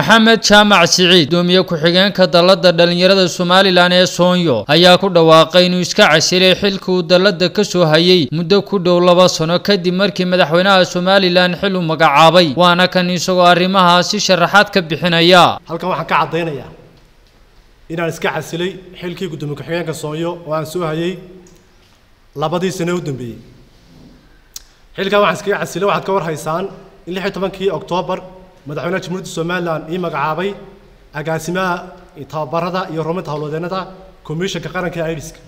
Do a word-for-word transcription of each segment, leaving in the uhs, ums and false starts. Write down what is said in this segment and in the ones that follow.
Maxamed Jaamac Siciid doomiye ku-xigeenka dalada dhalinyarada Soomaaliland ee Soonyo ayaa ku dhawaaqay inuu iska casilay xilka uu dalada ka soo hayay muddo ku dhow laba sano kadib markii madaxweynaha Soomaaliland xil u magacaabay waana kan isagoo arrimahaasi sharaxaad ka bixinaya. halkan waxaan ka cadeynayaa inaan iska casilay xilkii gudoomiye ku-xigeenka Soonyo oo aan soo hayay labadii sano u dambeeyay. xilkan waxaan iska casilay waxaad ka war haysaan in lix iyo tobankii Oktoobar madaxweynaha Jamhuuriyadda Soomaaliland ii magacaabay agaasimaha tababarada iyo horumarinta hawlwadeenada komishanka qaranka ee Aydiska.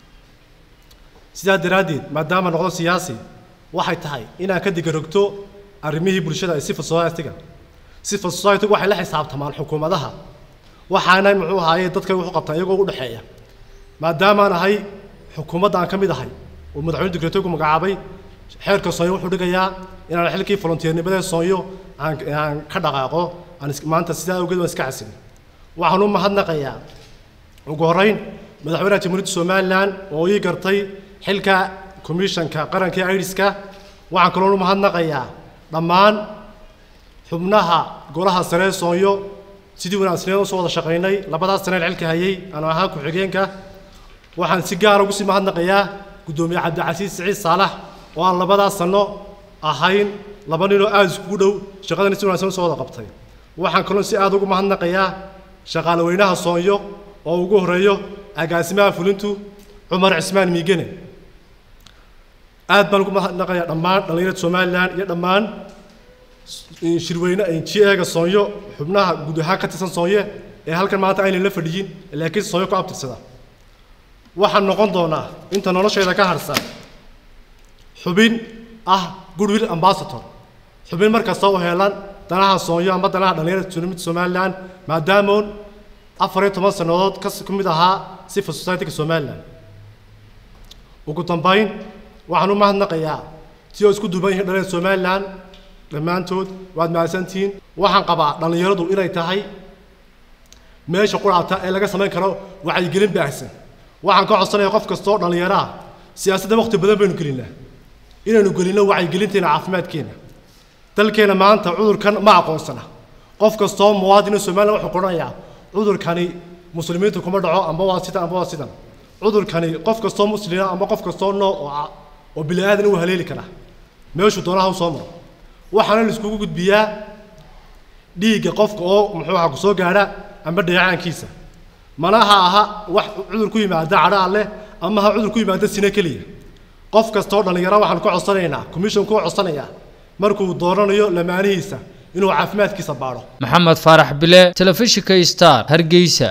sidaa daraadeed maadaama noqdo siyaasi waxay tahay inaan ka digarogto arrimihii bulshada ee civil society-ga civil society-gu waxay la xisaabtamaan xukuumadaha waxaana muxuu ahaayay dadka wuxuu qabtaa iyagoo u dhaxeeya maadaama aan ahay xukuumadda aan ka mid ahay oo madaxweynaha digreetoogu magacaabay xeerka Soonyo wuxuu dhigayaa inaan xilkii volunteernimada Soonyo aan aan ka dhaqaaqo aan maanta sidaa awgeed waan iska casilay. waxaan u mahadnaqayaa ugu horeyn madaxweynaha Jamhuuriyadda Soomaaliland oo ii gartay xilka komishanka qaranka ee Aydiska. waxaan kaloo u mahadnaqayaa dhammaan xubnaha golaha sare ee Soonyo sidii wanaagsan oo soo wada shaqeynay labadaas sano xilka hayay aan ahaa ku-xigeenka. waxaan si gaar ah ugu sii mahadnaqayaa gudoomiye Cabdicasiis Siciid Saalax oo aan labadaas sano ahayn laba nin oo aad isku dhow shaqadan si wanaagsan soo wada qabtay. waxaan kaloo si aad ugu mahadnaqayaa shaqaale weynaha Soonyo oo ugu horeeyo agaasimaha fulintu Cumar Cismaan Miigane. aad baan ugu mahadnaqayaa dhammaan dhalinyarada Soomaaliland iyo dhammaan shirweyne N G O-ga Soonyo xubnaha guud ahaan ka tirsan Soonyo ee halkan maanta aynan la fadhiyin laakiin Soonyo ku abtirsada. waxaan noqon doonaa inta noloshayda ka harsan xubin ah goodwill ambassador xubin markasta oo heelan danaha Soonyo ama danaha dhalinyarada Soomaaliland maadaama afar iyo toban sanadood ka mid ahaa civil society-ga Soomaaliland. ugu dambeyn waxaan u mahadnaqayaa si oo isku duuban yihiin dhalinyarada Soomaaliland dhammaantood waad mahadsantihiin. waxaan qabaa dhalinyaradu inay tahay meesha quraata ee laga samayn karo wacyigelin baahsan. waxaan ka codsanayaa qof kasta oo dhalinyaro ah siyaasadda waqti badan baynu gelinaa inaynu gelino wacyigelinteena caafimaadkeena. dalkeena maanta cudurkan ma aqoonsana qof kasta oo muwaadin Soomaaliland wuxuu qoranayaa cudurkani muslimiintu kuma dhaco amba waa sidan amba waa sidan. cudurkani qof kasta oo muslimiin ama qof kasta oo nooc oo bilaadan uu haleeli kara meeshu doonaha u soo maro. waxaana la isku gudbiyaa dhiigga qofka oo muxuu ahaa ku soo gaara amba dheecaankiisa manaha aha wax cudur ku yimaada cadha leh ama ha cudur ku yimaada sina kaliya. qof kasta oo dhalinyaro waxaan ku codsanaynaa commission ku codsanayaa markuu dooranayo lamaanihiisa inuu caafimaadkiisa baaro. Maxamed Faarax Bile, Telefishinka Star, Hargeysa.